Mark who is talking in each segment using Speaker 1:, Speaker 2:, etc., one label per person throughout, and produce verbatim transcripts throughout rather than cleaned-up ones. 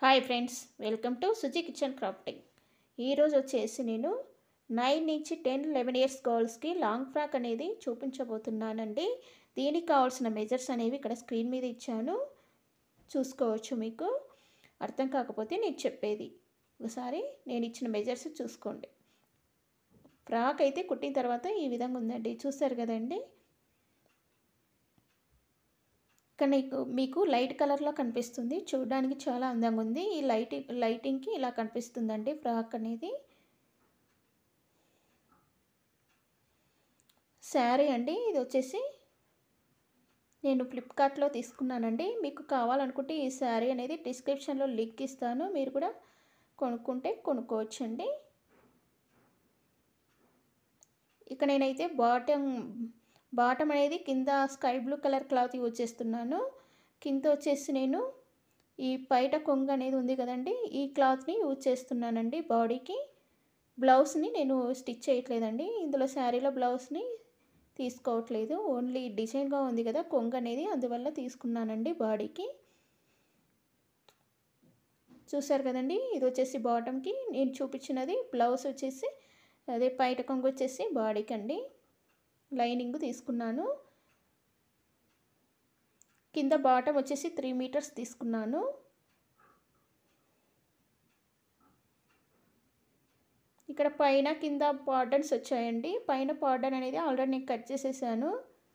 Speaker 1: Hi friends, welcome to Suji kitchen crafting. ఈరోజు వచ్చేసి నేను నైన్ నుంచి టెన్ లెవెన్ ఇయర్స్ గర్ల్స్కి లాంగ్ ఫ్రాక్ అనేది చూపించబోతున్నానండి. దీనికి కావాల్సిన మెజర్స్ అనేవి ఇక్కడ స్క్రీన్ మీద ఇచ్చాను, చూసుకోవచ్చు. మీకు అర్థం కాకపోతే నేను చెప్పేది ఒకసారి నేను ఇచ్చిన మెజర్స్ చూసుకోండి. ఫ్రాక్ అయితే కుట్టిన తర్వాత ఈ విధంగా ఉందండి, చూస్తారు కదండి. ఇక్కడ నీకు మీకు లైట్ కలర్లో కనిపిస్తుంది, చూడడానికి చాలా అందంగా ఉంది. ఈ లైట్ లైటింగ్కి ఇలా కనిపిస్తుందండి ఫ్రాక్ అనేది. శారీ అండి, ఇది వచ్చేసి నేను ఫ్లిప్కార్ట్లో తీసుకున్నానండి. మీకు కావాలనుకుంటే ఈ శారీ అనేది డిస్క్రిప్షన్లో లింక్ ఇస్తాను, మీరు కూడా కొనుక్కుంటే కొనుక్కోవచ్చండి. ఇక నేనైతే బాటమ్ బాటమ్ అనేది కింద sky blue colour cloth use చేస్తున్నాను. కింద వచ్చేసి నేను ఈ పైట కొంగు అనేది ఉంది కదండి, ఈ క్లాత్ని యూజ్ చేస్తున్నానండి బాడీకి. బ్లౌజ్ని నేను స్టిచ్ చేయట్లేదండి, ఇందులో శారీలో బ్లౌజ్ని తీసుకోవట్లేదు. ఓన్లీ డిజైన్గా ఉంది కదా కొంగు అనేది, అందువల్ల తీసుకున్నానండి బాడీకి. చూసారు కదండి, ఇది వచ్చేసి బాటమ్కి. నేను చూపించినది బ్లౌజ్ వచ్చేసి అదే పైట కొంగు వచ్చేసి బాడీకి అండి. లైనింగ్ తీసుకున్నాను. కింద బాటమ్ వచ్చేసి త్రీ మీటర్స్ తీసుకున్నాను. ఇక్కడ పైన కింద బార్డర్స్ వచ్చాయండి. పైన బార్డర్ అనేది ఆల్రెడీ నేను కట్ చేసేసాను.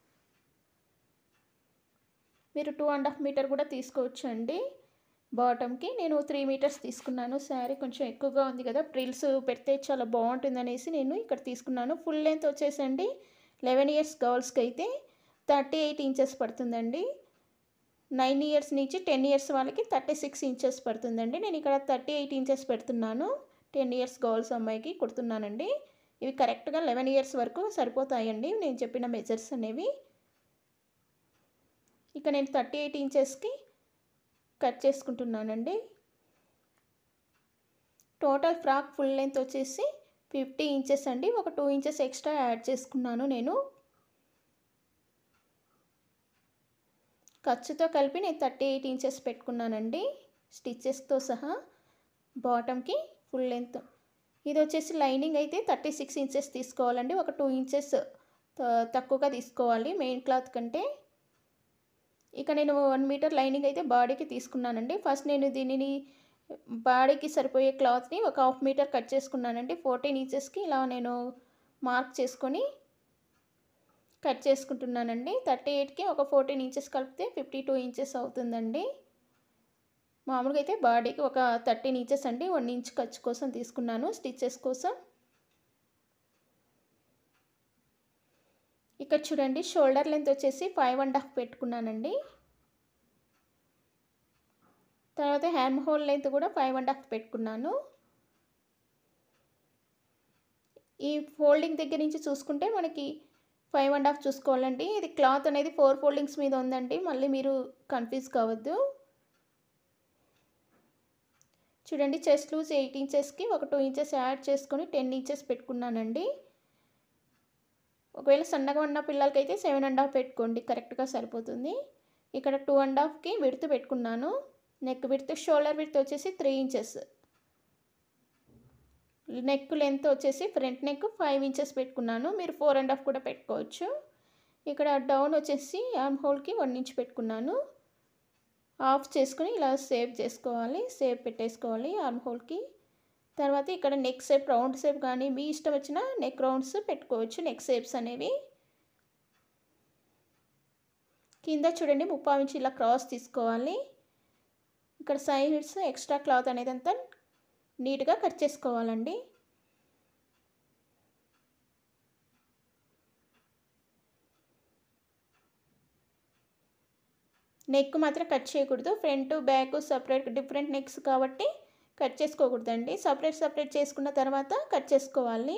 Speaker 1: మీరు టూ అండ్ హాఫ్ మీటర్ కూడా తీసుకోవచ్చు అండి బాటమ్కి. నేను త్రీ మీటర్స్ తీసుకున్నాను. శారీ కొంచెం ఎక్కువగా ఉంది కదా, ప్రిల్స్ పెడితే చాలా బాగుంటుంది అనేసి నేను ఇక్కడ తీసుకున్నాను. ఫుల్ లెంత్ వచ్చేసండి లెవెన్ ఇయర్స్ గర్ల్స్కి అయితే థర్టీ ఎయిట్ ఇంచెస్ పడుతుందండి. నైన్ ఇయర్స్ నుంచి టెన్ ఇయర్స్ వాళ్ళకి థర్టీ సిక్స్ ఇంచెస్ పడుతుందండి. నేను ఇక్కడ థర్టీ ఎయిట్ ఇంచెస్ పెడుతున్నాను. టెన్ ఇయర్స్ గర్ల్స్ అమ్మాయికి కుడుతున్నానండి. ఇవి కరెక్ట్గా లెవెన్ ఇయర్స్ వరకు సరిపోతాయండి నేను చెప్పిన మెజర్స్ అనేవి. ఇక నేను థర్టీ ఎయిట్ ఇంచెస్కి కట్ చేసుకుంటున్నానండి. టోటల్ ఫ్రాక్ ఫుల్ లెంత్ వచ్చేసి ఫిఫ్టీ ఇంచెస్ అండి. ఒక టూ ఇంచెస్ ఎక్స్ట్రా యాడ్ చేసుకున్నాను నేను. ఖర్చుతో కలిపి నేను థర్టీ ఎయిట్ ఇంచెస్ పెట్టుకున్నానండి స్టిచ్చెస్తో సహా బాటమ్కి ఫుల్ లెంత్. ఇది వచ్చేసి లైనింగ్ అయితే థర్టీ సిక్స్ ఇంచెస్ తీసుకోవాలండి. ఒక టూ ఇంచెస్ తక్కువగా తీసుకోవాలి మెయిన్ క్లాత్ కంటే. ఇక నేను వన్ మీటర్ లైనింగ్ అయితే బాడీకి తీసుకున్నానండి. ఫస్ట్ నేను దీనిని బాడీకి సరిపోయే క్లాత్ని ఒక హాఫ్ మీటర్ కట్ చేసుకున్నానండి. ఫోర్టీన్ ఇంచెస్కి ఇలా నేను మార్క్ చేసుకొని కట్ చేసుకుంటున్నానండి. థర్టీ ఎయిట్కి ఒక ఫోర్టీన్ ఇంచెస్ కలిపితే ఫిఫ్టీ టూ ఇంచెస్ అవుతుందండి. మామూలుగా అయితే బాడీకి ఒక థర్టీన్ ఇంచెస్ అండి, వన్ ఇంచ్ ఖర్చు కోసం తీసుకున్నాను స్టిచ్చెస్ కోసం. ఇక్కడ చూడండి, షోల్డర్ లెంత్ వచ్చేసి ఫైవ్ అండ్ హాఫ్ పెట్టుకున్నానండి. తర్వాత హ్యాండ్ హోల్ లెంత్ కూడా ఫైవ్ అండ్ హాఫ్ పెట్టుకున్నాను. ఈ ఫోల్డింగ్ దగ్గర నుంచి చూసుకుంటే మనకి ఫైవ్ అండ్ హాఫ్ చూసుకోవాలండి. ఇది క్లాత్ అనేది ఫోర్ ఫోల్డింగ్స్ మీద ఉందండి, మళ్ళీ మీరు కన్ఫ్యూజ్ కావద్దు. చూడండి, చెస్ట్ లూజ్ ఎయిట్ ఇంచెస్కి ఒక టూ ఇంచెస్ యాడ్ చేసుకొని టెన్ ఇంచెస్ పెట్టుకున్నానండి. ఒకవేళ సన్నగా ఉన్న పిల్లలకైతే సెవెన్ అండ్ హాఫ్ పెట్టుకోండి, కరెక్ట్గా సరిపోతుంది. ఇక్కడ టూ అండ్ హాఫ్కి విడ్త్ పెట్టుకున్నాను. నెక్ విడ్త్, షోల్డర్ విడ్త్ వచ్చేసి త్రీ ఇంచెస్. నెక్ లెంత్ వచ్చేసి ఫ్రంట్ నెక్ ఫైవ్ ఇంచెస్ పెట్టుకున్నాను, మీరు ఫోర్ అండ్ హాఫ్ కూడా పెట్టుకోవచ్చు. ఇక్కడ డౌన్ వచ్చేసి ఆర్మ్ హోల్కి వన్ ఇంచ్ పెట్టుకున్నాను. ఆఫ్ చేసుకుని ఇలా సేవ్ చేసుకోవాలి, సేవ్ పెట్టేసుకోవాలి ఆర్మ్ హోల్కి. తర్వాత ఇక్కడ నెక్ షేప్ రౌండ్ షేప్ కానీ మీ ఇష్టం వచ్చిన నెక్ రౌండ్స్ పెట్టుకోవచ్చు, నెక్ షేప్స్ అనేవి. కింద చూడండి ముప్పావు ఇంచ్ ఇలా క్రాస్ తీసుకోవాలి. ఇక్కడ సైడ్స్ ఎక్స్ట్రా క్లాత్ అనేది అంతా నీట్గా కట్ చేసుకోవాలండి. నెక్ మాత్రం కట్ చేయకూడదు, front back separate different necks కాబట్టి కట్ చేసుకోకూడదండి. సపరేట్ సపరేట్ చేసుకున్న తర్వాత కట్ చేసుకోవాలి.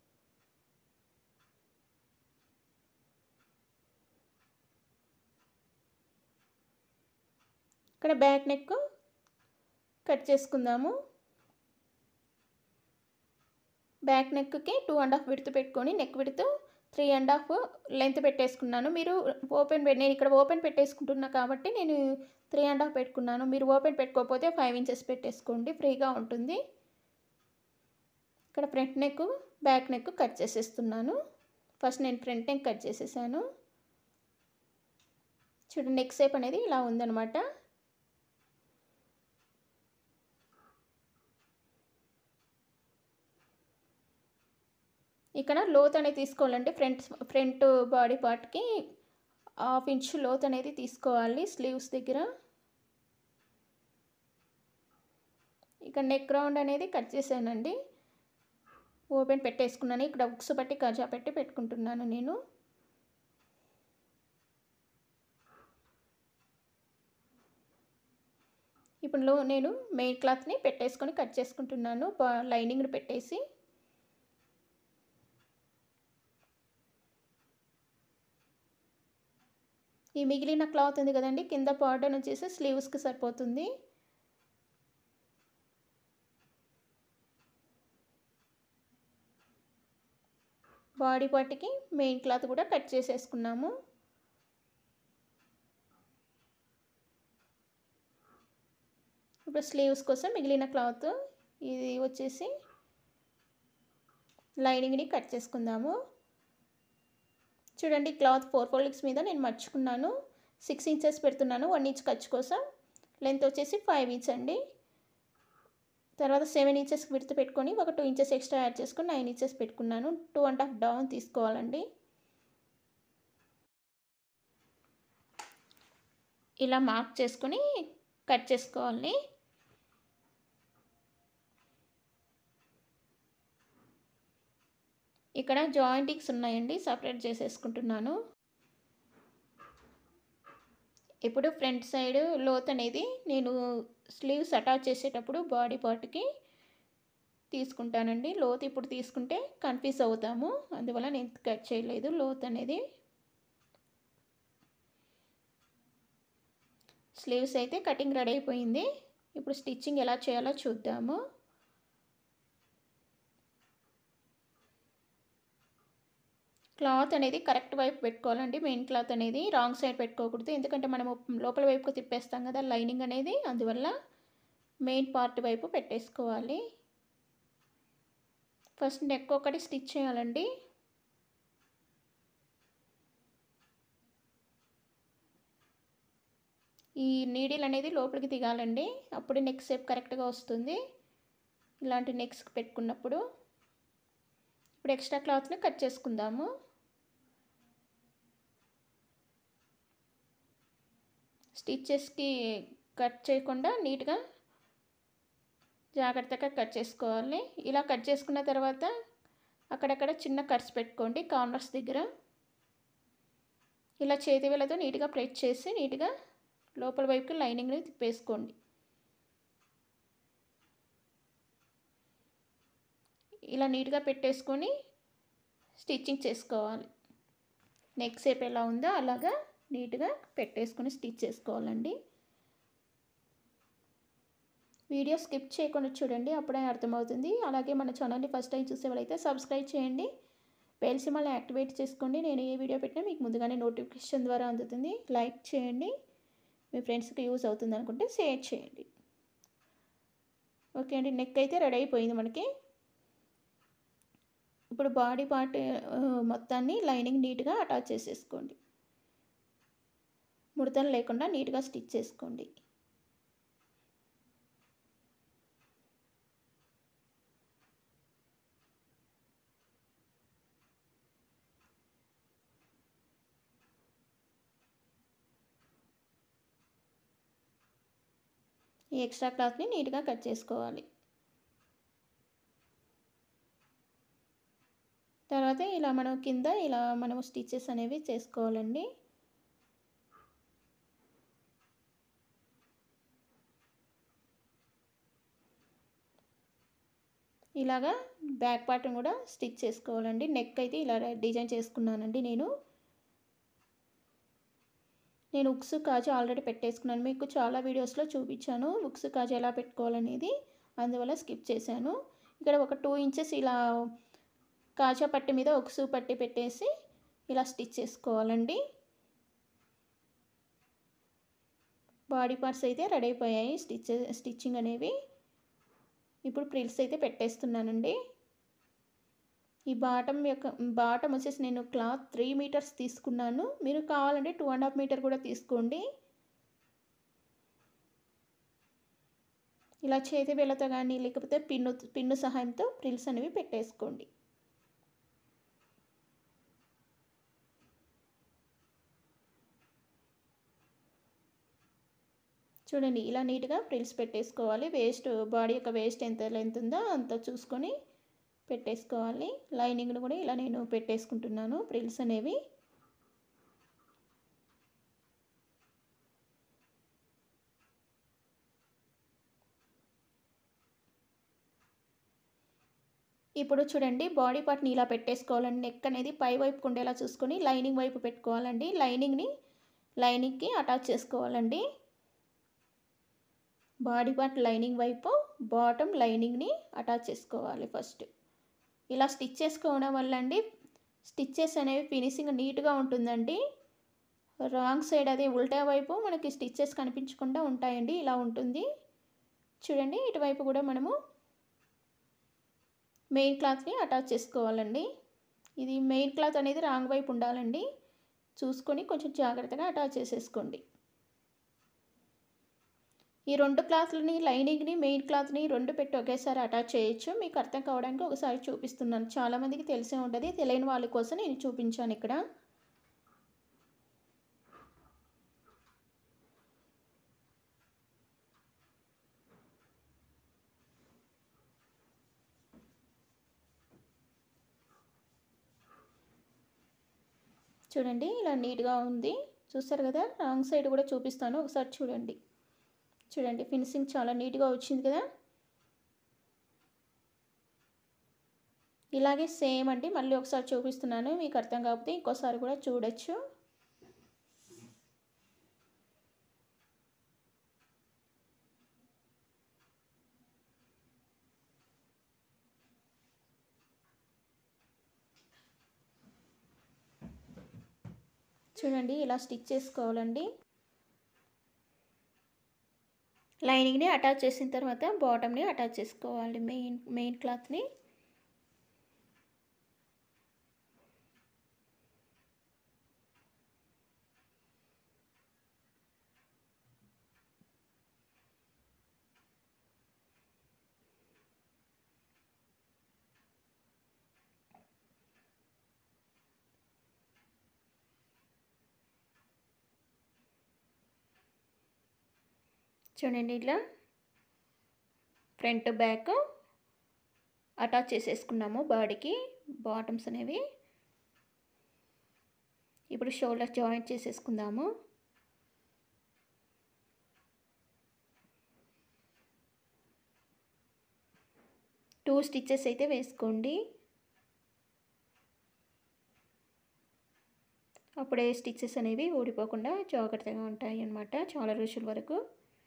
Speaker 1: ఇక్కడ బ్యాక్ నెక్ కట్ చేసుకుందాము. బ్యాక్ నెక్కి టూ అండ్ హాఫ్ విడ్త్ పెట్టుకొని neck width three and half length పెట్టేసుకున్నాను. మీరు ఓపెన్ నేను ఇక్కడ ఓపెన్ పెట్టేసుకుంటున్నా కాబట్టి నేను త్రీ అండ్ హాఫ్ పెట్టుకున్నాను. మీరు ఓపెన్ పెట్టుకోకపోతే ఫైవ్ ఇంచెస్ పెట్టేసుకోండి, ఫ్రీగా ఉంటుంది. ఇక్కడ front neck back neck cut చేసేస్తున్నాను. ఫస్ట్ నేను ఫ్రంట్ నెక్ కట్ చేసేసాను. చూడండి నెక్ షేప్ అనేది ఇలా ఉందన్నమాట. ఇక్కడ లోత్ అనేది తీసుకోవాలండి. ఫ్రంట్ ఫ్రంట్ బాడీ పార్ట్కి హాఫ్ ఇంచ్ లోత్ అనేది తీసుకోవాలి స్లీవ్స్ దగ్గర. ఇక్కడ నెక్ రౌండ్ అనేది కట్ చేశానండి. ఓపెన్ పెట్టేసుకున్నాను. ఇక్కడ ఉక్స్ పట్టి కజా పెట్టి పెట్టుకుంటున్నాను నేను. ఇప్పుడు నేను మెయిన్ క్లాత్ని పెట్టేసుకొని కట్ చేసుకుంటున్నాను లైనింగ్ పెట్టేసి. ఈ మిగిలిన క్లాత్ ఉంది కదండి, కింద బార్డర్ వచ్చేసి స్లీవ్స్కి సరిపోతుంది. బాడీ పార్ట్కి మెయిన్ క్లాత్ కూడా కట్ చేసేసుకున్నాము. ఇప్పుడు స్లీవ్స్ కోసం మిగిలిన క్లాత్ ఇది వచ్చేసి లైనింగ్ని కట్ చేసుకుందాము. చూడండి క్లాత్ ఫోర్ ఫోల్డింగ్స్ మీద నేను మర్చుకున్నాను. సిక్స్ ఇంచెస్ పెడుతున్నాను వన్ ఇంచ్ ఖర్చు కోసం. లెంత్ వచ్చేసి ఫైవ్ ఇంచ్ అండి. తర్వాత సెవెన్ ఇంచెస్ విడ్త్ పెట్టుకొని ఒక టూ ఇంచెస్ ఎక్స్ట్రా యాడ్ చేసుకొని నైన్ ఇంచెస్ పెట్టుకున్నాను. టూ అండ్ హాఫ్ డౌన్ తీసుకోవాలండి. ఇలా మార్క్ చేసుకొని కట్ చేసుకోవాలి. ఇక్కడ జాయింటింగ్స్ ఉన్నాయండి, సపరేట్ చేసేసుకుంటున్నాను. ఇప్పుడు ఫ్రంట్ సైడ్ లోత్ అనేది నేను స్లీవ్స్ అటాచ్ చేసేటప్పుడు బాడీ పార్ట్కి తీసుకుంటానండి. లోత్ ఇప్పుడు తీసుకుంటే కన్ఫ్యూజ్ అవుతాము, అందువల్ల నేను కట్ చేయలేదు లోత్ అనేది. స్లీవ్స్ అయితే కటింగ్ రెడీ అయిపోయింది. ఇప్పుడు స్టిచ్చింగ్ ఎలా చేయాలో చూద్దాము. క్లాత్ అనేది కరెక్ట్ వైపు పెట్టుకోవాలండి. మెయిన్ క్లాత్ అనేది రాంగ్ సైడ్ పెట్టుకోకూడదు, ఎందుకంటే మనము లోపల వైపుకు తిప్పేస్తాం కదా లైనింగ్ అనేది, అందువల్ల మెయిన్ పార్ట్ వైపు పెట్టేసుకోవాలి. ఫస్ట్ నెక్ ఒకటి స్టిచ్ చేయాలండి. ఈ నీడిల్ అనేది లోపలికి దిగాలండి, అప్పుడు నెక్ షేప్ కరెక్ట్గా వస్తుంది ఇలాంటి నెక్స్కి పెట్టుకున్నప్పుడు. ఇప్పుడు ఎక్స్ట్రా క్లాత్ని కట్ చేసుకుందాము. స్టిచ్చెస్కి కట్ చేయకుండా నీట్గా జాగ్రత్తగా కట్ చేసుకోవాలి. ఇలా కట్ చేసుకున్న తర్వాత అక్కడక్కడ చిన్న కట్స్ పెట్టుకోండి కార్నర్స్ దగ్గర. ఇలా చేతి వేళ్ళతో నీట్గా ప్రెస్ చేసి నీట్గా లోపల వైపుకి లైనింగ్ని తిప్పేసుకోండి. ఇలా నీట్గా పెట్టేసుకొని స్టిచ్చింగ్ చేసుకోవాలి. నెక్ షేప్ ఎలా ఉందో అలాగా నీట్గా పెట్టేసుకొని స్టిచ్ చేసుకోవాలండి. వీడియో స్కిప్ చేయకుండా చూడండి, అప్పుడే అర్థమవుతుంది. అలాగే మన ఛానల్ని ఫస్ట్ టైం చూసే వాళ్ళైతే సబ్స్క్రైబ్ చేయండి, బెల్ సింబల్ని యాక్టివేట్ చేసుకోండి. నేను ఏ వీడియో పెట్టినా మీకు ముందుగానే నోటిఫికేషన్ ద్వారా అందుతుంది. లైక్ చేయండి, మీ ఫ్రెండ్స్కి యూజ్ అవుతుంది అనుకుంటే షేర్ చేయండి. ఓకే అండి, నెక్ అయితే రెడీ అయిపోయింది మనకి. ఇప్పుడు బాడీ పార్ట్ మొత్తాన్ని లైనింగ్ నీట్గా అటాచ్ చేసేసుకోండి. ముడతలు లేకుండా నీట్గా స్టిచ్ చేసుకోండి. ఈ ఎక్స్ట్రా క్లాత్ని నీట్గా కట్ చేసుకోవాలి. తర్వాత ఇలా మనం కింద ఇలా మనం స్టిచెస్ అనేవి చేసుకోవాలండి. ఇలాగా బ్యాక్ పార్ట్ని కూడా స్టిచ్ చేసుకోవాలండి. నెక్ అయితే ఇలా డిజైన్ చేసుకున్నానండి నేను. నేను ఉక్స్ కాజు ఆల్రెడీ పెట్టేసుకున్నాను, మీకు చాలా వీడియోస్లో చూపించాను ఉక్స్ కాజు ఎలా పెట్టుకోవాలనేది, అందువల్ల స్కిప్ చేశాను. ఇక్కడ ఒక టూ ఇంచెస్ ఇలా కాజా పట్టి మీద ఉక్స్ పట్టి పెట్టేసి ఇలా స్టిచ్ చేసుకోవాలండి. బాడీ పార్ట్స్ అయితే రెడీ అయిపోయాయి స్టిచ్ స్టిచ్చింగ్ అనేవి. ఇప్పుడు ప్రిల్స్ అయితే పెట్టేస్తున్నానండి. ఈ బాటమ్ యొక్క బాటమ్ వచ్చేసి నేను క్లాత్ త్రీ మీటర్స్ తీసుకున్నాను. మీరు కావాలంటే టూ అండ్ హాఫ్ మీటర్ కూడా తీసుకోండి. ఇలా చేతి వేళ్ళతో కానీ లేకపోతే పిన్ను పిన్ను సహాయంతో ప్రిల్స్ అనేవి పెట్టేసుకోండి. చూడండి ఇలా నీట్గా ప్రిల్స్ పెట్టేసుకోవాలి. వేస్ట్ బాడీ యొక్క వేస్ట్ ఎంత లెంత్ ఉందో అంత చూసుకొని పెట్టేసుకోవాలి. లైనింగ్ను కూడా ఇలా నేను పెట్టేసుకుంటున్నాను ప్రిల్స్ అనేవి. ఇప్పుడు చూడండి బాడీ పార్ట్ని ఇలా పెట్టేసుకోవాలండి. నెక్ అనేది పై వైపుకు ఉండేలా చూసుకొని లైనింగ్ వైపు పెట్టుకోవాలండి. లైనింగ్ని లైనింగ్కి అటాచ్ చేసుకోవాలండి. బాడీ పార్ట్ లైనింగ్ వైపు బాటమ్ లైనింగ్ని అటాచ్ చేసుకోవాలి ఫస్ట్. ఇలా స్టిచ్ చేసుకోవడం వల్ల అండి స్టిచ్చెస్ అనేవి ఫినిషింగ్ నీట్గా ఉంటుందండి. రాంగ్ సైడ్ అదే ఉల్టా వైపు మనకి స్టిచ్చెస్ కనిపించకుండా ఉంటాయండి. ఇలా ఉంటుంది చూడండి. ఇటువైపు కూడా మనము మెయిన్ క్లాత్ని అటాచ్ చేసుకోవాలండి. ఇది మెయిన్ క్లాత్ అనేది రాంగ్ వైపు ఉండాలండి. చూసుకొని కొంచెం జాగ్రత్తగా అటాచ్ చేసేసుకోండి. ఈ రెండు క్లాత్లని లైనింగ్ని మెయిన్ క్లాత్ని రెండు పెట్టి ఒకేసారి అటాచ్ చేయొచ్చు. మీకు అర్థం కావడానికి ఒకసారి చూపిస్తున్నాను. చాలామందికి తెలిసే ఉంటుంది, తెలియని వాళ్ళ కోసం నేను చూపించాను ఇక్కడ. చూడండి ఇలా నీట్గా ఉంది. చూస్తారు కదా, రాంగ్ సైడ్ కూడా చూపిస్తాను ఒకసారి చూడండి. చూడండి ఫినిషింగ్ చాలా నీట్గా వచ్చింది కదా. ఇలాగే సేమ్ అండి మళ్ళీ ఒకసారి చూపిస్తున్నాను. మీకు అర్థం కాకపోతే ఇంకోసారి కూడా చూడొచ్చు. చూడండి ఇలా స్టిచ్ చేసుకోవాలండి. లైనింగ్ని అటాచ్ చేసిన తర్వాత బాటమ్ని అటాచ్ చేసుకోవాలి మెయిన్ మెయిన్ క్లాత్ని. చూడండి ఇట్లా ఫ్రంట్ బ్యాక్ అటాచ్ చేసేసుకున్నాము బాడీకి బాటమ్స్ అనేవి. ఇప్పుడు షోల్డర్ జాయింట్ చేసేసుకుందాము. టూ స్టిచ్చెస్ అయితే వేసుకోండి. అప్పుడే స్టిచ్చెస్ అనేవి ఊడిపోకుండా జాగ్రత్తగా ఉంటాయి అన్నమాట చాలా రోజుల వరకు.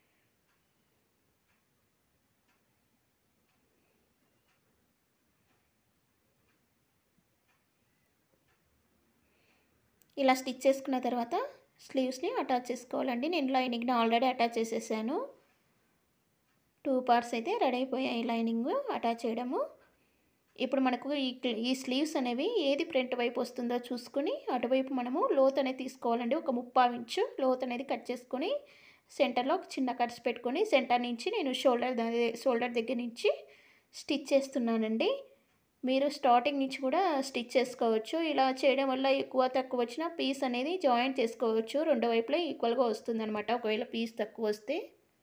Speaker 1: ఇలా స్టిచ్ చేసుకున్న తర్వాత స్లీవ్స్ని అటాచ్ చేసుకోవాలండి. నేను లైనింగ్ని ఆల్రెడీ అటాచ్ చేసేసాను. టూ పార్ట్స్ అయితే రెడీ అయిపోయాయి లైనింగ్ అటాచ్ చేయడము. ఇప్పుడు మనకు ఈ ఈ స్లీవ్స్ అనేవి ఏది ఫ్రంట్ వైపు వస్తుందో చూసుకొని అటువైపు మనము లోత్ అనేది తీసుకోవాలండి. ఒక ముప్పావు ఇంచు లోత్ అనేది కట్ చేసుకొని సెంటర్లో ఒక చిన్న కట్స్ పెట్టుకొని సెంటర్ నుంచి నేను షోల్డర్ షోల్డర్ దగ్గర నుంచి స్టిచ్ చేస్తున్నానండి. మీరు స్టార్టింగ్ నుంచి కూడా స్టిచ్ చేసుకోవచ్చు. ఇలా చేయడం వల్ల ఎక్కువ తక్కువ వచ్చిన పీస్ అనేది జాయింట్ చేసుకోవచ్చు. రెండు వైపులా ఈక్వల్గా వస్తుంది అనమాట. ఒకవేళ పీస్ తక్కువ వస్తే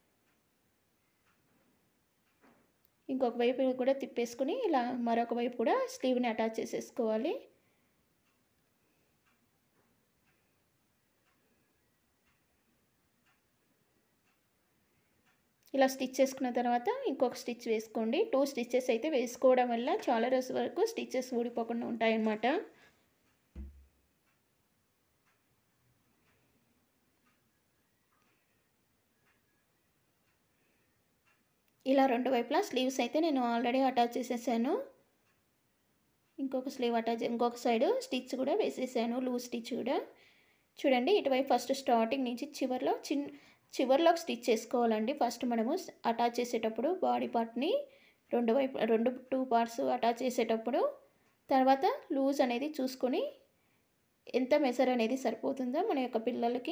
Speaker 1: ఇంకొక వైపు కూడా తిప్పేసుకుని ఇలా మరొక వైపు కూడా స్లీవ్ని అటాచ్ చేసేసుకోవాలి. ఇలా స్టిచ్ చేసుకున్న తర్వాత ఇంకొక స్టిచ్ వేసుకోండి. టూ స్టిచ్చెస్ అయితే వేసుకోవడం వల్ల చాలా రోజుల వరకు స్టిచ్చెస్ ఊడిపోకుండా ఉంటాయన్నమాట. ఇలా రెండు వైపులా స్లీవ్స్ అయితే నేను ఆల్రెడీ అటాచ్ చేసేసాను. ఇంకొక స్లీవ్ అటాచ్ ఇంకొక సైడ్ స్టిచ్ కూడా వేసేసాను, లూజ్ స్టిచ్ కూడా. చూడండి ఇటువైపు ఫస్ట్ స్టార్టింగ్ నుంచి చివర్లో చిన్న చివర్లో స్టిచ్ చేసుకోవాలండి. ఫస్ట్ మనము అటాచ్ చేసేటప్పుడు బాడీ పార్ట్ని రెండు వైపు రెండు టూ పార్ట్స్ అటాచ్ చేసేటప్పుడు తర్వాత లూజ్ అనేది చూసుకొని ఎంత మెజర్ అనేది సరిపోతుందో మన యొక్క పిల్లలకి.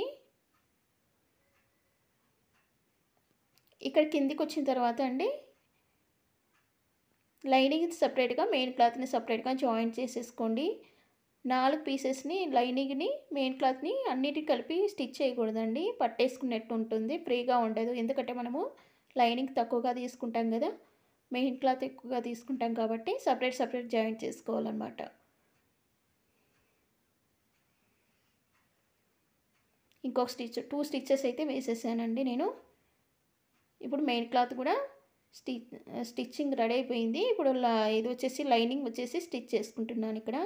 Speaker 1: ఇక్కడ కిందికి వచ్చిన తర్వాత అండి లైనింగ్ సపరేట్గా మెయిన్ క్లాత్ని సపరేట్గా జాయింట్ చేసేసుకోండి. నాలుగు పీసెస్ని లైనింగ్ని మెయిన్ క్లాత్ని అన్నిటిని కలిపి స్టిచ్ చేయకూడదండి, పట్టేసుకున్నట్టు ఉంటుంది, ఫ్రీగా ఉండదు. ఎందుకంటే మనము లైనింగ్ తక్కువగా తీసుకుంటాం కదా, మెయిన్ క్లాత్ ఎక్కువగా తీసుకుంటాం కాబట్టి సపరేట్ సపరేట్ జాయింట్ చేసుకోవాలన్నమాట. ఇంకొక స్టిచ్ టూ స్టిచ్చెస్ అయితే వేసేసానండి నేను. ఇప్పుడు మెయిన్ క్లాత్ కూడా స్టిచ్ స్టిచ్చింగ్ రెడీ అయిపోయింది. ఇప్పుడు ఇది వచ్చేసి లైనింగ్ వచ్చేసి స్టిచ్ చేసుకుంటున్నాను ఇక్కడ.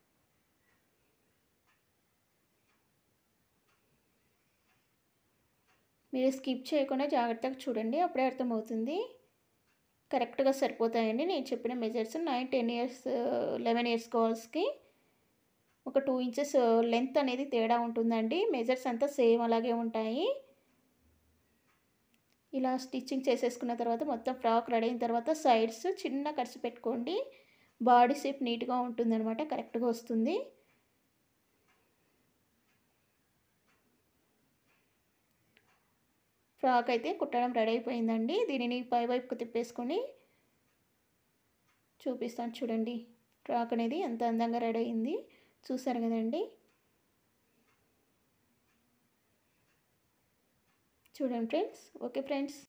Speaker 1: మీరు స్కిప్ చేయకుండా జాగ్రత్తగా చూడండి, అప్పుడే అర్థమవుతుంది. కరెక్ట్గా సరిపోతాయండి నేను చెప్పిన measures. Nine ten years eleven years గర్ల్స్కి ఒక టూ ఇంచెస్ లెంత్ అనేది తేడా ఉంటుందండి. మెజర్స్ అంతా సేమ్ అలాగే ఉంటాయి. ఇలా స్టిచ్చింగ్ చేసేసుకున్న తర్వాత మొత్తం ఫ్రాక్ రెడీ అయిన తర్వాత సైడ్స్ చిన్న కట్స్ పెట్టుకోండి, బాడీ షేప్ నీట్గా ఉంటుందన్నమాట, కరెక్ట్గా వస్తుంది. ఫ్రాక్ అయితే కుట్టడం రెడీ అయిపోయిందండి. దీనిని పై వైపుకు తిప్పేసుకొని చూపిస్తాను చూడండి. ఫ్రాక్ అనేది ఎంత అందంగా రెడీ అయింది చూసారు కదండి. చూడండి ఫ్రెండ్స్. Okay friends.